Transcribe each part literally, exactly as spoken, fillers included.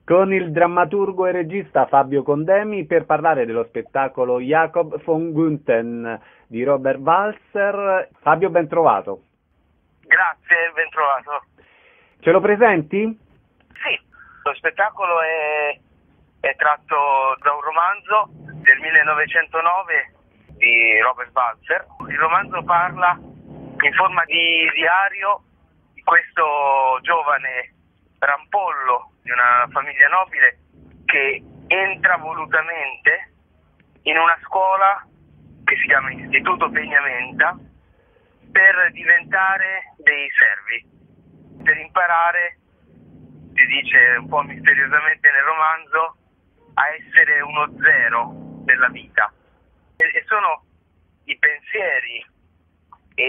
con il drammaturgo e regista Fabio Condemi per parlare dello spettacolo Jacob von Gunthen di Robert Walser. Fabio, ben trovato. Grazie, ben trovato. Ce lo presenti? Sì, lo spettacolo è, è tratto da un romanzo del millenovecentonove di Robert Walser. Il romanzo parla in forma di diario di questo giovane rampollo di una famiglia nobile che entra volutamente in una scuola che si chiama Istituto Pegnamenta per diventare dei servi, per imparare, si dice un po' misteriosamente nel romanzo, a essere uno zero della vita. E, e sono i pensieri e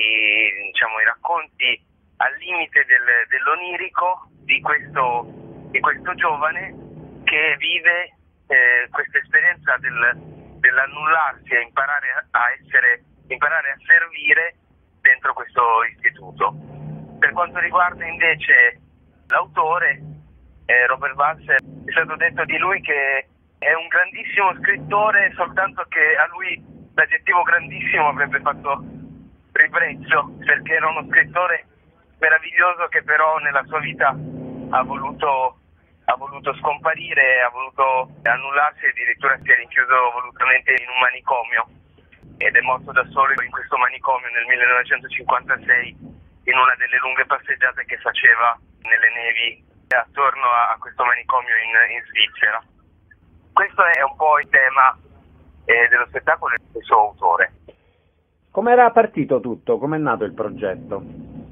i, diciamo, i racconti al limite del, dell'onirico di questo, di questo giovane che vive eh, questa esperienza del, dell'annullarsi e imparare a essere, imparare a servire dentro questo istituto. Per quanto riguarda invece l'autore, eh, Robert Walser, è stato detto di lui che è un grandissimo scrittore, soltanto che a lui l'aggettivo grandissimo avrebbe fatto ribrezzo, perché era uno scrittore meraviglioso che però nella sua vita ha voluto, ha voluto scomparire, ha voluto annullarsi e addirittura si è rinchiuso volutamente in un manicomio ed è morto da solo in questo manicomio nel millenovecentocinquantasei in una delle lunghe passeggiate che faceva nelle nevi attorno a questo manicomio in, in Svizzera. Questo è un po' il tema eh, dello spettacolo e del suo autore. Come era partito tutto? Come è nato il progetto?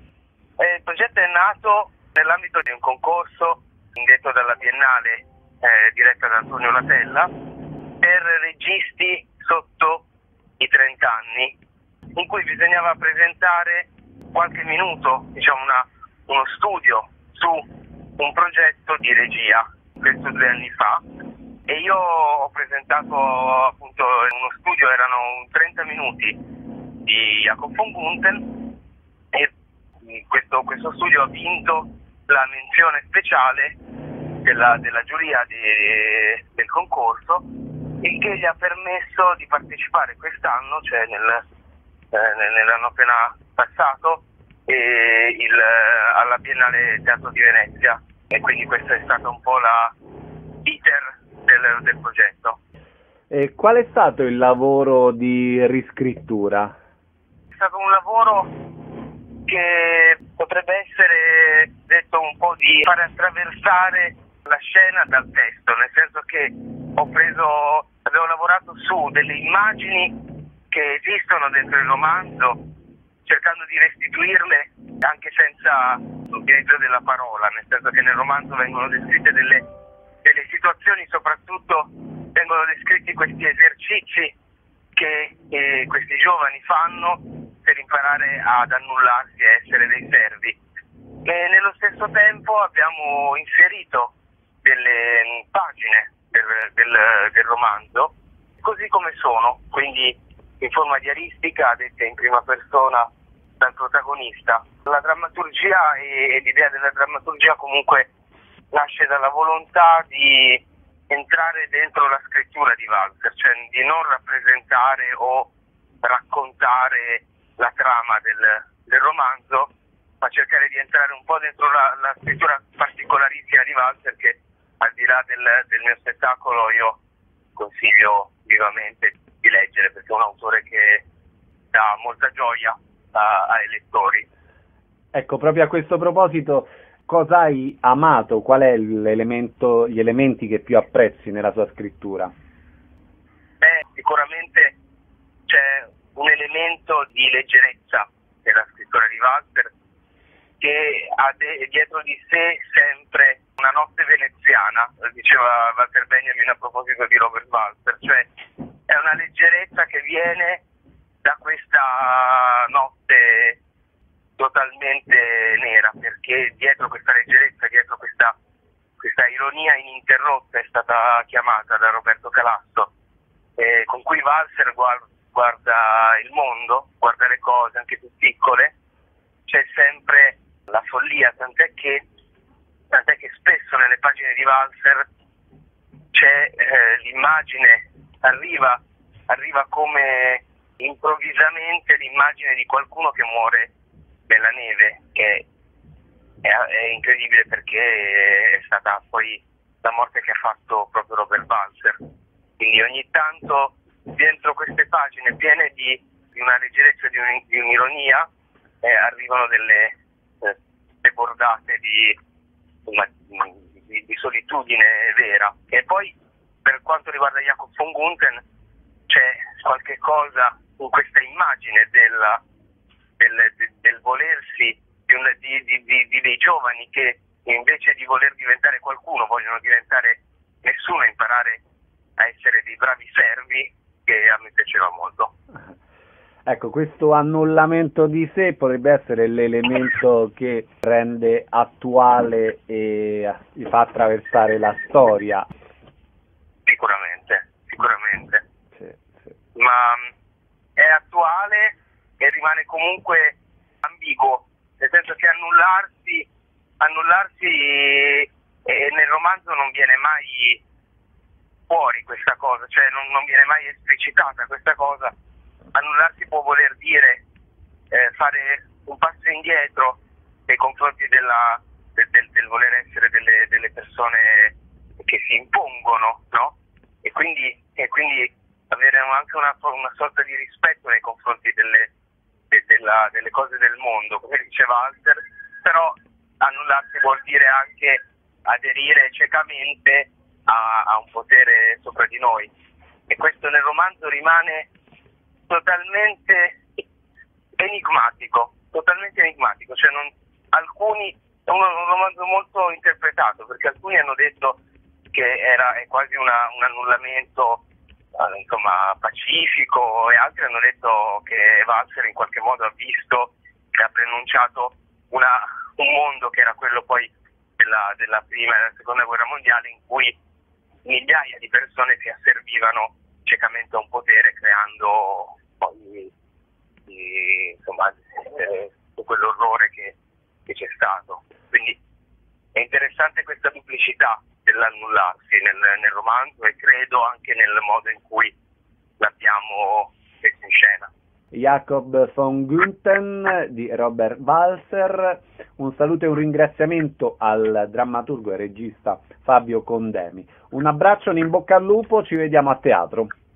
Eh, il progetto è nato nell'ambito di un concorso indetto dalla Biennale eh, diretta da Antonio Latella per registi sotto i trenta anni, in cui bisognava presentare qualche minuto, diciamo una, uno studio su un progetto di regia, questo due anni fa, e io ho presentato appunto uno studio, erano trenta minuti di Jacob von Gunthen e questo, questo studio ha vinto la menzione speciale della, della giuria di, del concorso, il che gli ha permesso di partecipare quest'anno, cioè nel, eh, nell'anno appena passato, e il, alla Biennale Teatro di Venezia, e quindi questa è stata un po' la iter del, del progetto. E qual è stato il lavoro di riscrittura? È stato un lavoro che potrebbe essere detto un po' di fare attraversare la scena dal testo, nel senso che ho preso, avevo lavorato su delle immagini che esistono dentro il romanzo, cercando di restituirle anche senza l'utilizzo della parola, nel senso che nel romanzo vengono descritte delle, delle situazioni, soprattutto vengono descritti questi esercizi che eh, questi giovani fanno per imparare ad annullarsi e essere dei servi. E nello stesso tempo abbiamo inserito delle pagine del, del, del romanzo così come sono, quindi in forma diaristica, dette in prima persona dal protagonista. La drammaturgia e, e l'idea della drammaturgia comunque nasce dalla volontà di entrare dentro la scrittura di Walser, cioè di non rappresentare o raccontare la trama del, del romanzo, ma cercare di entrare un po' dentro la, la scrittura particolarissima di Walser, che al di là del, del mio spettacolo io consiglio vivamente di leggere, perché è un autore che dà molta gioia a, ai lettori. Ecco, proprio a questo proposito, cosa hai amato? Qual è l'elemento, gli elementi che più apprezzi nella sua scrittura? Beh, sicuramente c'è un elemento di leggerezza nella scrittura di Walser, che ha de- dietro di sé sempre una notte veneziana, diceva Walter Benjamin a proposito di Robert Walser, cioè è una leggerezza che viene da questa notte totalmente nera, perché dietro questa leggerezza, dietro questa, questa ironia ininterrotta è stata chiamata da Roberto Calasso, eh, con cui Walser guarda, guarda il mondo, guarda le cose anche più piccole, c'è sempre la follia, tant'è che tant'è che spesso nelle pagine di Walser c'è eh, l'immagine, arriva, arriva come improvvisamente l'immagine di qualcuno che muore nella neve, che è, è incredibile perché è stata poi la morte che ha fatto proprio Robert Walser. Quindi ogni tanto dentro queste pagine piene di, di una leggerezza, di, un, di un'ironia, eh, arrivano delle eh, debordate di, una, di, di solitudine vera. E poi per quanto riguarda Jacob von Gunthen c'è qualche cosa in questa immagine della, del, del, del volersi di, un, di, di, di, di dei giovani che invece di voler diventare qualcuno vogliono diventare nessuno, imparare a essere dei bravi servi, che a me piaceva molto. Ecco, questo annullamento di sé potrebbe essere l'elemento che rende attuale e fa attraversare la storia. Sicuramente, sicuramente. Sì, sì. Ma è attuale e rimane comunque ambiguo, nel senso che annullarsi, annullarsi e nel romanzo non viene mai fuori questa cosa, cioè non, non viene mai esplicitata questa cosa. Annullarsi può voler dire eh, fare un passo indietro nei confronti della, del, del, del voler essere delle, delle persone che si impongono, no? E quindi, e quindi avere anche una, una sorta di rispetto nei confronti delle, de, della, delle cose del mondo, come diceva Walser, però annullarsi vuol dire anche aderire ciecamente a, a un potere sopra di noi, e questo nel romanzo rimane totalmente enigmatico, totalmente enigmatico, cioè non, alcuni, è un, un romanzo molto interpretato, perché alcuni hanno detto che era è quasi una, un annullamento eh, insomma pacifico, e altri hanno detto che Walser in qualche modo ha visto e ha preannunciato una, un mondo che era quello poi della, della prima e della seconda guerra mondiale, in cui migliaia di persone si asservivano ciecamente a un potere, creando poi di, insomma eh, quell'orrore che, che c'è stato. Quindi è interessante questa duplicità dell'annullarsi nel, nel romanzo, e credo anche nel modo in cui l'abbiamo messo in scena. Jacob von Gunthen di Robert Walser. Un saluto e un ringraziamento al drammaturgo e regista Fabio Condemi. Un abbraccio, un in bocca al lupo, ci vediamo a teatro.